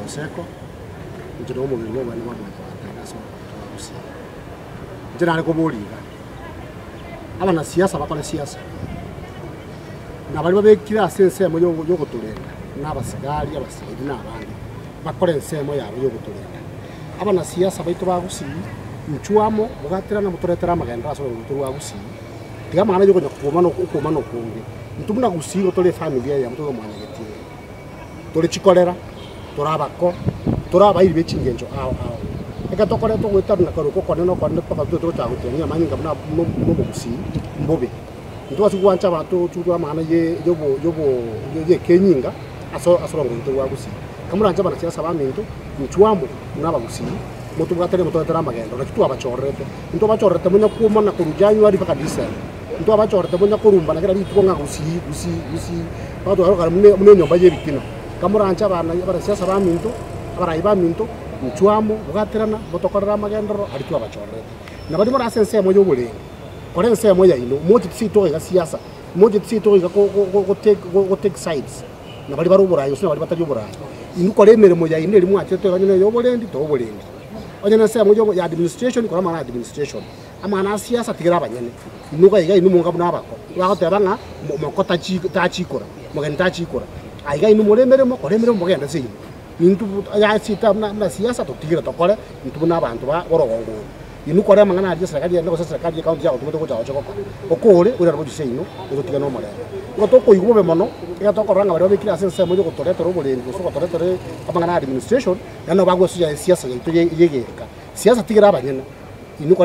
Seko njira umugiri wo bani wa Tanzania Gusii njira ari kuburiga abana siasa bakora siasa nabali babekira asensemo yo guturenda n'abasigari abasiri n'abandi bakora ensemo yabo yo guturenda abana siasa baitu ba Gusii mchuamo mugatirana muturetera amagenda aso guturu wa Gusii tiga mana yo kunyakuma no kumbi ntumuna Gusii gotore familia ya mutugo mwanyegetire tore chikolera torabako torabairi bechingenjo ao eka tokore to gwetaruna karuko koneno konne paka to tagutenya manyinga muna no Gusii mbobe ndo asugwancha bato chudwa mana ye kenyinga aso rongo wa Gusii kamuranja bana siasa baminto mchuamo n'aba Gusii mutu bwatere mutoretera amagendo nakitu abachorete ndo bachorete munya kuma na kurujanyu ari paka disa ndo abachorete munya kurumba na kira bitwo nga Gusii bato harokara mune nyomba ye ebitina kamuranja bana siasa baminto abarayi baminto mchuamo bwaterana mutokorera amagendo ari tu abachorete na badi mora sense mo yobulenge kore sense mo ya ino moji tsito ga siasa moji tsito ga go take sides na bali baruburayo sina bali batajuburayo inu kore emeremo ya ino eri mwacheto banyene yobolendi to bolendi onyene se mo ya administration kora mana administration amana siasa tigira banyene inu ga iga inu munga bunabako bagoteba nga mokota chikora mogenda chikora aiga inu moremeremo kore emeremo mogenda se intu ya sita na siasa to tigira to kore intu na bantu ba borogongo inu kore mangana ari serikali ndo serikali account yako tumeto kuja ochoko okore uri arabo giseino ugotiga no mare ngoto ko igubo mono ya to koranga bari babikira sense mo yo torete robolendi so torete amangana administration yana bagwo siasa ya itu yegeka siasa tigira abanyene inu